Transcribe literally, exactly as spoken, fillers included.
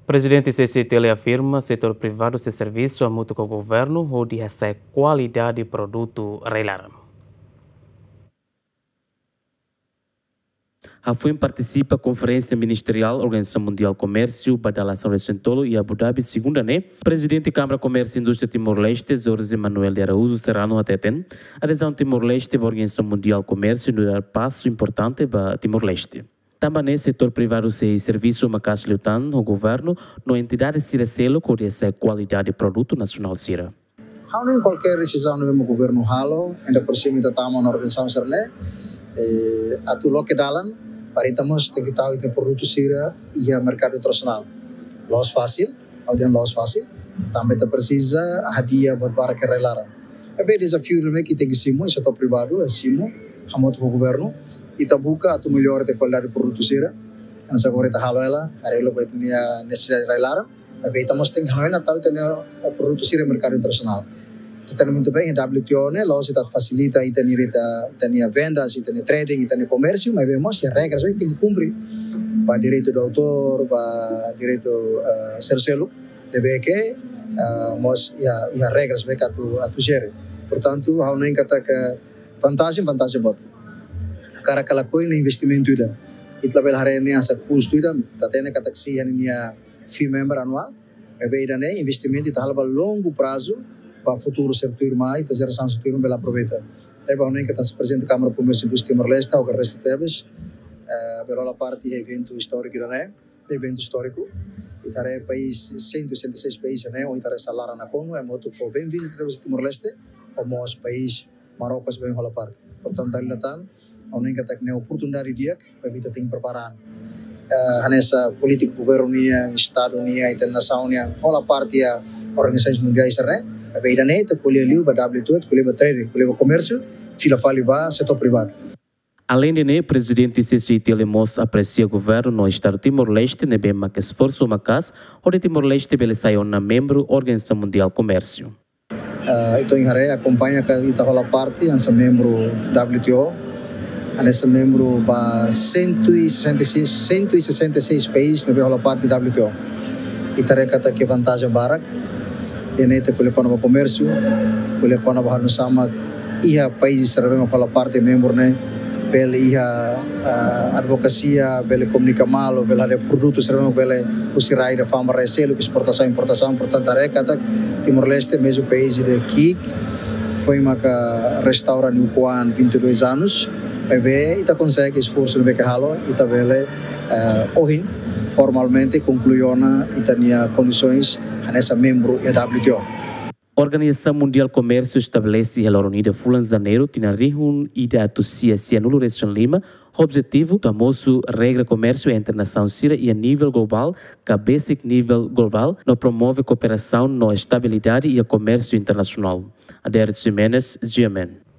Presidente C C T L afirma setor privado se serviço a muito com o governo onde recebe qualidade de produto reilar. A F U E M participa da Conferência Ministerial Organização Mundial Comércio, Badalação Recentolo e Abu Dhabi, segunda, né? Presidente da Câmara Comércio e Indústria Timor-Leste, Jorge Manuel de Araújo Serrano Ateten, a adesão Timor-Leste à Organização Mundial Comércio no dar passo importante para Timor-Leste. Também no setor privado se serviço uma casa lutan o governo no entidade Sira Selo com essa qualidade de produto nacional Sira. Há não qualquer decisão no mesmo governo halo, ainda por cima da tama na organização Sirne, a tu lo que dalan, para estamos tem que estar o produto Sira e o mercado internacional. Loss fácil, audiência loss fácil, também tá precisa hadiah buat para que relaram. É bem desafio também que tem que simo, setor privado, simo, hamot o governo. Kita buka atau melhor de qualidade de produto Sira. Nessa agora está halo ela, arelo vai ter necessidade de reilar. Mas estamos tendo halo ela, então tem o produto Sira no mercado internacional. Kita muito bem em W T O, né? Lá se facilita e tem tem vendas, e tem trading, e tem comércio, mas vemos as regras tem que cumprir. Para direito do autor, para direito uh, ser selo, deve que mas uh, e as regras vai que tu tu gere. Portanto, há nem kata que vantagem, vantagem bot. Cara aquela coisa investimento ida itu label hari ini asa custo ida tatene kata que se nia fee member anual é bem ida né investimento itu hal longo prazo para futuro setor mais e geração setor bela aproveita é bom nem que está presente Câmara Comércio e Indústria Timor-Leste ou que resta teves eh pela parte evento histórico né evento histórico e tare país cento e sessenta e seis países né onde tare salário na cono é muito for bem-vindo teves Timor-Leste como os país Marrocos bem pela parte portanto ali latan Orang kata kena oportunidade dia, para kita tem preparar. Uh, nessa política governo nia, estado nia, internacional nia, toda parte a organizações mundiais será. A beira neta, colher liu, para W T O, colher para trading, colher para comércio, fila fali para setor privado. Além de né, presidente C C T L Mos aprecia o governo no estado Timor-Leste, ne bem que esforço uma casa, onde Timor-Leste bele saiu na membro Organização Mundial Comércio. Uh, então em Haré acompanha que ita rola parte, ansa membro W T O. Nesse membro para cento e sessenta e seis países na beira parte da W T O. E tarefa que vantagem barak. E nete pelo economia comércio, pelo economia no sama ia países servem com a parte membro né, pela ia advocacia, pela comunica mal, pela produtos servem pela usirai da fama reselo, exportação importação, portanto tarefa Timor-Leste mesmo país de Kik foi uma restaura no Kuan vinte e dois anos. Bebe ita consegue esforço no becahalo ita bele uh, ohin formalmente concluiu na itania condições nessa membro da W T O. Organização Mundial Comércio estabelece a reunida fulan janeiro tina rihun ida tusia sia nulo região Lima objetivo tamosu regra comércio internacional sira e a nível global que basic nível global no promove cooperação no estabilidade e a comércio internacional. Adérito Jimenez, G M N.